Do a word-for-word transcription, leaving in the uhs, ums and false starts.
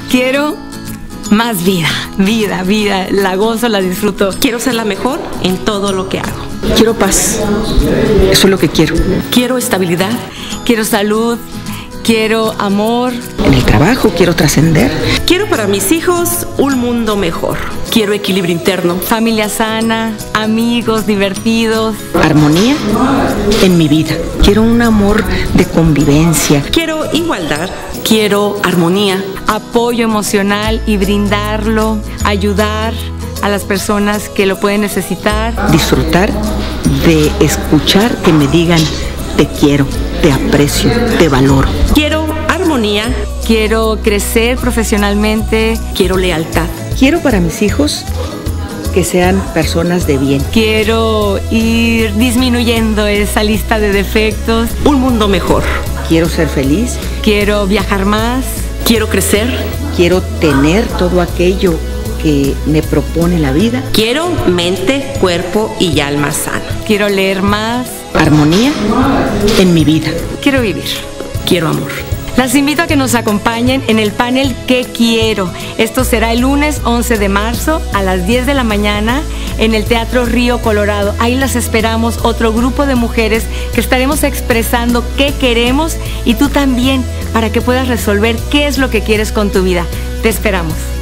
Quiero más vida, vida, vida. La gozo, la disfruto. Quiero ser la mejor en todo lo que hago. Quiero paz. Eso es lo que quiero. Quiero estabilidad. Quiero salud. Quiero amor. En el trabajo quiero trascender. Quiero para mis hijos un mundo mejor. Quiero equilibrio interno. Familia sana, amigos divertidos. Armonía en mi vida. Quiero un amor de convivencia. Quiero igualdad. Quiero armonía. Apoyo emocional y brindarlo. Ayudar a las personas que lo pueden necesitar. Disfrutar de escuchar que me digan te quiero, te aprecio, te valoro. Quiero armonía. Quiero crecer profesionalmente. Quiero lealtad. Quiero para mis hijos que sean personas de bien. Quiero ir disminuyendo esa lista de defectos. Un mundo mejor. Quiero ser feliz. Quiero viajar más. Quiero crecer. Quiero tener todo aquello que me propone la vida. Quiero mente, cuerpo y alma sana. Quiero leer más. Armonía en mi vida. Quiero vivir. Quiero amor. Las invito a que nos acompañen en el panel ¿Qué quiero? Esto será el lunes once de marzo a las diez de la mañana en el Teatro Río Colorado. Ahí las esperamos, otro grupo de mujeres que estaremos expresando qué queremos y tú también, para que puedas resolver qué es lo que quieres con tu vida. Te esperamos.